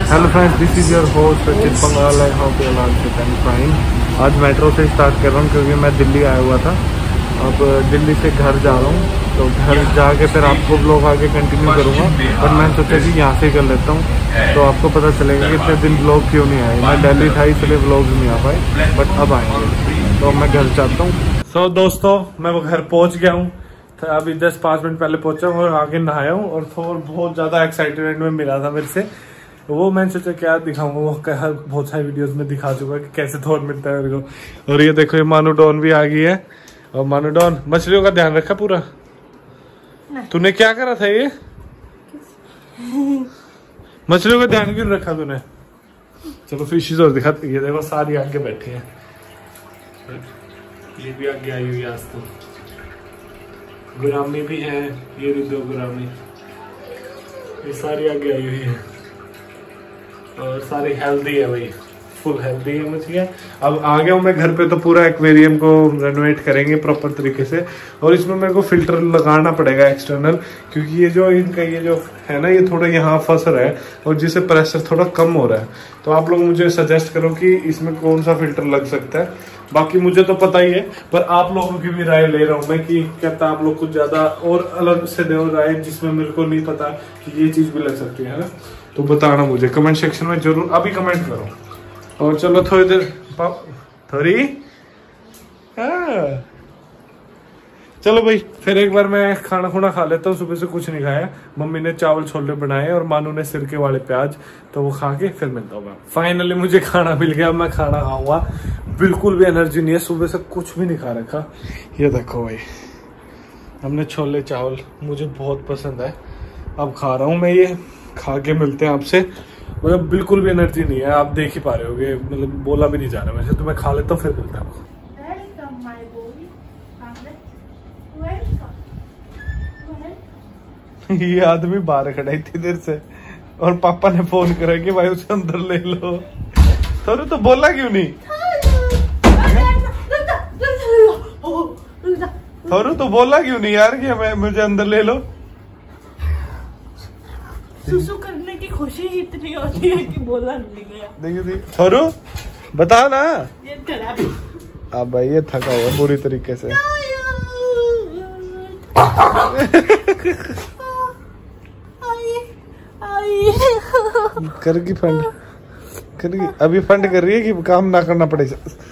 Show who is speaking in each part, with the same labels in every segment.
Speaker 1: Hello friends, this is your host Sachin Pangal. I hope you are fit and fine. आज metro से start कर रहा हूँ क्योंकि मैं दिल्ली आया हुआ था। अब दिल्ली से घर जा रहा हूँ, तो घर जाके फिर आपको ब्लॉग आगे कंटिन्यू करूँगा। पर मैंने सोचा कि यहाँ से ही कर लेता हूँ, तो आपको पता चलेगा कि इतने दिन ब्लॉग क्यों नहीं आए। मैं दिल्ली था इसलिए ब्लॉग नहीं आ पाए, बट अब आएंगे। तो मैं घर चाहता हूँ। सो दोस्तों, मैं वो घर पहुँच गया हूँ। अभी 10-5 मिनट पहले पहुँचा हूँ और आगे नहाया हूँ और थोड़ा बहुत ज़्यादा एक्साइटमेंट में मिला था मेरे से। वो मैंने सोचा क्या दिखाऊंगा, वो हर बहुत सारी वीडियोस में दिखा चुका कि कैसे थोड़ मिलता है मेरे को। और ये देखो, ये मानू डॉन भी आ गई है। और मानू डॉन, मछलियों का ध्यान रखा पूरा? तूने क्या करा था ये? मछलियों का ध्यान क्यों रखा तूने? चलो फिशेस और दिखा। ये देखो सारी आगे बैठी है, ये भी आगे आई हुई आज तो। गुरामी भी है, ये भी 2 गुरामी, ये सारी आगे आई हुई है और सारी हेल्दी है भाई, फुल हेल्दी है मछलियाँ। अब आ गया हूँ मैं घर पे, तो पूरा एक्वेरियम को रेनोवेट करेंगे प्रॉपर तरीके से। और इसमें मेरे को फिल्टर लगाना पड़ेगा एक्सटर्नल, क्योंकि ये जो इनका ये जो है ना, ये थोड़ा यहाँ फंस रहा है और जिससे प्रेशर थोड़ा कम हो रहा है। तो आप लोग मुझे सजेस्ट करो कि इसमें कौन सा फिल्टर लग सकता है। बाकी मुझे तो पता ही है, पर आप लोगों की भी राय ले रहा हूँ मैं कि कहता आप लोग कुछ ज्यादा और अलग से दे राय, जिसमें मेरे को नहीं पता कि ये चीज भी लग सकती है ना। तो बताना मुझे कमेंट सेक्शन में जरूर, अभी कमेंट करो। और चलो थोड़ी देर थोड़ी चलो भाई, फिर एक बार मैं खाना खुना खा लेता हूँ। सुबह से कुछ नहीं खाया। मम्मी ने चावल छोले बनाए और मानू ने सिरके वाले प्याज, तो वो खा के फिर मिलता हूँ। फाइनली मुझे खाना मिल गया, मैं खाना खाऊंगा। बिल्कुल भी एनर्जी नहीं है, सुबह से कुछ भी नहीं खा रखा। ये देखो भाई, हमने छोले चावल, मुझे बहुत पसंद है। अब खा रहा हूँ मैं, ये खा के मिलते हैं आपसे। मतलब बिल्कुल भी एनर्जी नहीं है, आप देख ही पा रहे होगे, मतलब बोला भी नहीं जा रहा वैसे। तो मैं खा लेता हूँ, फिर मिलता हूँ। ये आदमी बाहर खड़ा इतनी देर से, और पापा ने फोन करा कि भाई उसे अंदर ले लो। तो बोला क्यों नहीं? थोरू तो बोला क्यों नहीं यार कि मैं मुझे अंदर ले लो?
Speaker 2: सुसु करने की खुशी ही इतनी होती है कि बोला नहीं गया। देखिए
Speaker 1: थोरू बता ना।
Speaker 2: ये
Speaker 1: अब भाई ये थका हुआ पूरी तरीके से। करेगी फंड, करेगी अभी फंड कर रही है कि काम ना करना पड़े।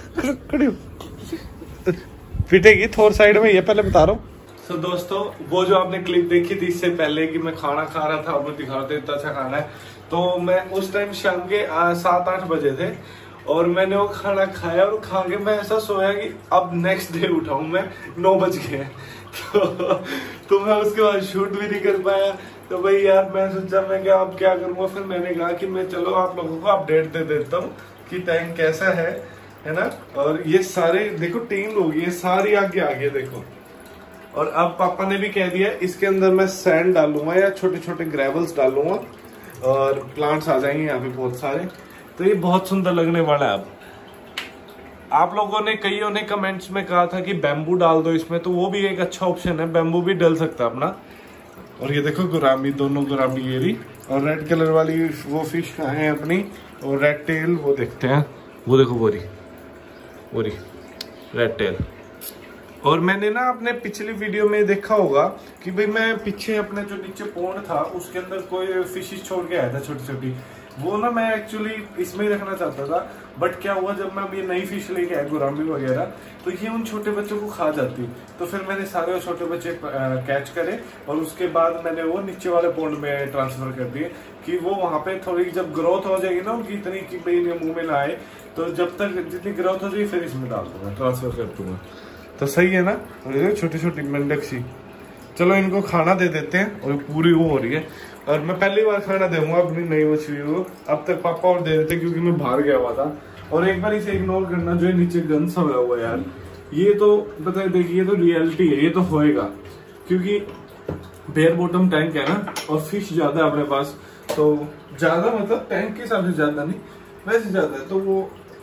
Speaker 1: पिटेगी थोर साइड में, ये पहले बता रहा हूँ। तो दोस्तों, वो जो आपने क्लिप देखी थी इससे पहले कि मैं खाना खा रहा था, अब मैं दिखा रहा था इतना अच्छा खाना है, तो मैं उस टाइम शाम के 7-8 बजे थे और मैंने वो खाना खाया और खा के मैं ऐसा सोया कि अब नेक्स्ट डे उठाऊं मैं 9 बज गए। तो मैं उसके बाद शूट भी नहीं कर पाया। तो भाई यार, मैं सोचा मैं क्या अब क्या करूंगा। फिर मैंने कहा कि मैं चलो आप लोगों को अपडेट दे देता हूँ कि टैंक कैसा है ना। और ये सारे देखो टीम लोग, ये सारी आगे देखो। और अब पापा ने भी कह दिया इसके अंदर मैं सैंड डालूंगा या छोटे छोटे ग्रेवल्स डालूंगा और प्लांट्स आ जाएंगे यहाँ पे बहुत सारे। तो ये बहुत सुंदर लगने वाला है। अब आप लोगों ने कईयों ने कमेंट्स में कहा था कि बैम्बू डाल दो इसमें, तो वो भी एक अच्छा ऑप्शन है, बैम्बू भी डल सकता है अपना। और ये देखो गुरामी, दोनों गुरामी ये रही। और रेड कलर वाली वो फिश कहाँ है अपनी, और रेड टेल वो देखते हैं। वो देखो वो रही रेड टेल। और मैंने ना अपने पिछली वीडियो में देखा होगा कि भाई मैं पीछे अपने जो नीचे पोंड था उसके अंदर कोई फिशेस छोड़ के आया था छोटी छोटी। वो ना मैं एक्चुअली इसमें ही रखना चाहता था, बट क्या हुआ जब मैं ये नई फिश लेके आया गुरामी वगैरह, तो ये उन छोटे बच्चों को खा जाती। तो फिर मैंने सारे छोटे बच्चे कैच करे और उसके बाद मैंने वो नीचे वाले पोंड में ट्रांसफर कर दिए कि वो वहां पे थोड़ी जब ग्रोथ हो जाएगी ना उनकी इतनी कि भाई मुंह में ना आए, तो जब तक जितनी ग्रोथ हो जाएगी फिर इसमें डाल दूंगा, ट्रांसफर कर दूंगा। तो सही है ना, छोटी छोटी मेंढक सी। चलो इनको खाना दे देते हैं। और पूरी वो हो रही है, और मैं पहली बार खाना दूंगा अपनी नई मछली को। अब तक पापा और दे देते क्योंकि मैं बाहर गया हुआ था। और एक बार इसे इग्नोर करना, जो नीचे गंद सा हुआ यार, ये तो बताए देखिए, ये तो रियलिटी है, ये तो होएगा क्योंकि बेयर बॉटम टैंक है ना, और फिश ज्यादा है अपने पास। तो ज्यादा मतलब टैंक के हिसाब से ज्यादा नहीं, वैसे ज्यादा है, तो वो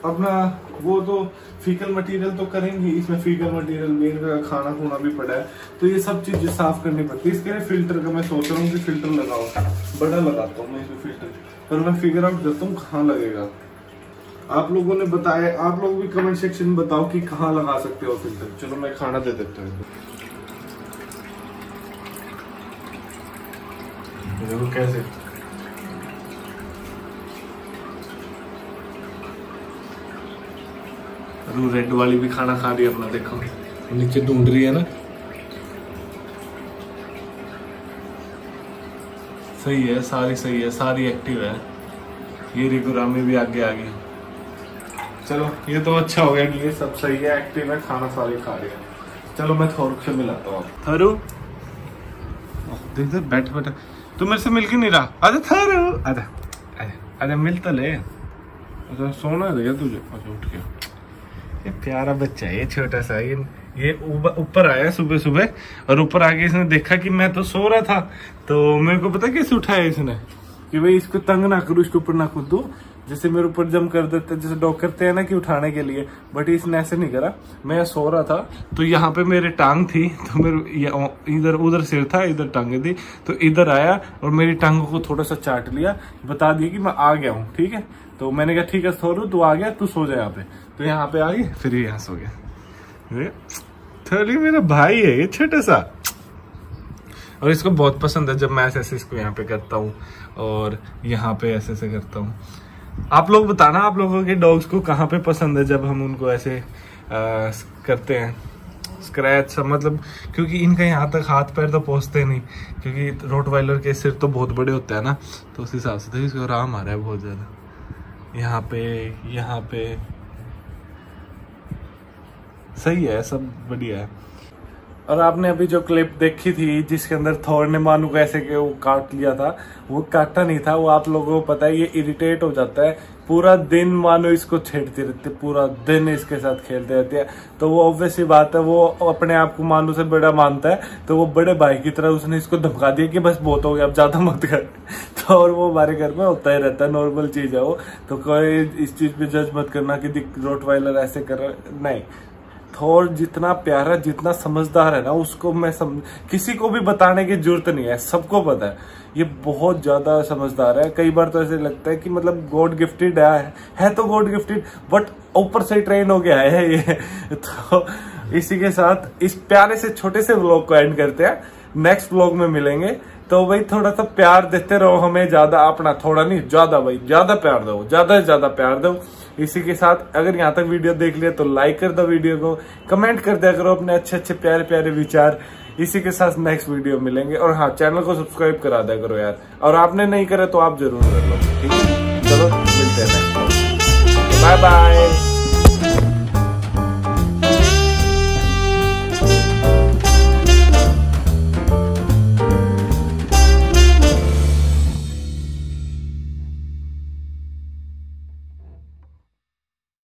Speaker 1: अपना वो तो फीकल मटेरियल तो करेंगे, इसमें फीकल मटेरियल मेन का खाना खूना भी पड़ा है, तो ये सब चीजें साफ करनी पड़ती है। इसके लिए फिल्टर का मैं सोच रहा हूँ कि फिल्टर लगाओ, बड़ा लगाता हूँ मैं इसमें फिल्टर, पर मैं फिगर आउट करता हूँ कहाँ लगेगा। आप लोगों ने बताया, आप लोग भी कमेंट सेक्शन में बताओ कि कहाँ लगा सकते हो फिल्टर। चलो मैं खाना दे देता हूँ, देखो कैसे रू रेड वाली भी खाना खा रही है अपना, देखो नीचे ढूंढ रही है ना। सही है, सारी सही है, सारी एक्टिव है। ये रिकुरामी भी आगे आ गई। चलो ये तो अच्छा हो गया, ये सब सही है, एक्टिव है, खाना सारी खा रही है। चलो मैं थोरू से मिलाता हूँ। थरू देख देख बैठ बैठ, तू मेरे से मिल के नहीं रहा। अरे थरू आजा आजा मिल तो ले। अच्छा सोना है क्या तुझे? अच्छा उठ गया, ये प्यारा बच्चा है, ये छोटा सा, ये ऊपर आया सुबह सुबह, और ऊपर आके इसने देखा कि मैं तो सो रहा था, तो मेरे को पता कैसे उठाया इसने कि भाई इसको तंग ना करूँ, इसके ऊपर ना कूदू, जैसे मेरे ऊपर जम कर देते, जैसे डॉग करते हैं ना कि उठाने के लिए, बट इसने ऐसे नहीं करा। मैं सो रहा था तो यहाँ पे मेरे टांग थी, तो मेरे इधर उधर सिर था, इधर टांगे थी, तो इधर आया और मेरी टांगों को थोड़ा सा चाट लिया, बता दिया कि मैं आ गया हूँ। ठीक है, तो मैंने कहा ठीक है थोरू तू आ गया, तू सो जा यहाँ पे, तो यहाँ पे आ गई, फिर ये यहाँ सो गया। थोड़ी मेरा भाई है ये छोटा सा, और इसको बहुत पसंद है जब मैं ऐसे इसको यहाँ पे करता हूँ और यहाँ पे ऐसे करता हूँ। आप लोग बताना आप लोगों के डॉग्स को कहाँ पे पसंद है जब हम उनको ऐसे करते हैं स्क्रैच, मतलब क्योंकि इनका यहाँ तक हाथ पैर तो पहुँचते नहीं, क्योंकि रोटवाइलर के सिर तो बहुत बड़े होते हैं ना, तो उस हिसाब से तो इसको आराम आ रहा है बहुत ज्यादा। यहाँ पे सही है, सब बढ़िया है। और आपने अभी जो क्लिप देखी थी जिसके अंदर थॉर ने मानू को ऐसे के वो काट लिया था, वो काटा नहीं था, वो आप लोगों को पता है ये इरिटेट हो जाता है, पूरा दिन मानो इसको छेड़ती रहती है, पूरा दिन इसके साथ खेलते रहती है, तो वो ऑब्वियसली बात है, वो अपने आप को मानू से बड़ा मानता है, तो वो बड़े भाई की तरह उसने इसको धमका दिया कि बस बहुत हो गया अब ज्यादा मत कर। तो और वो हमारे घर में होता ही रहता है, नॉर्मल चीज है वो, तो कोई इस चीज पे जज मत करना कि रोटवाइलर ऐसे कर रहा है, नहीं। थॉर जितना प्यारा जितना समझदार है ना, उसको मैं किसी को भी बताने की जरूरत नहीं है, सबको पता है ये बहुत ज्यादा समझदार है। कई बार तो ऐसे लगता है कि मतलब गॉड गिफ्टेड है तो गॉड गिफ्टेड, बट ऊपर से ट्रेन हो गया है ये। तो इसी के साथ इस प्यारे से छोटे से व्लॉग को एंड करते हैं, नेक्स्ट व्लॉग में मिलेंगे। तो भाई थोड़ा सा प्यार देते रहो हमें, ज्यादा अपना थोड़ा नहीं ज्यादा, भाई ज्यादा प्यार दो, ज्यादा से ज्यादा प्यार दो। इसी के साथ अगर यहाँ तक वीडियो देख लिया तो लाइक कर दो वीडियो को, कमेंट कर दिया करो अपने अच्छे अच्छे प्यारे प्यारे विचार। इसी के साथ नेक्स्ट वीडियो मिलेंगे, और हाँ चैनल को सब्सक्राइब करा दिया करो यार, और आपने नहीं करा तो आप जरूर कर लो, ठीक है। चलो मिलते हैं नेक्स्ट, बाय बाय।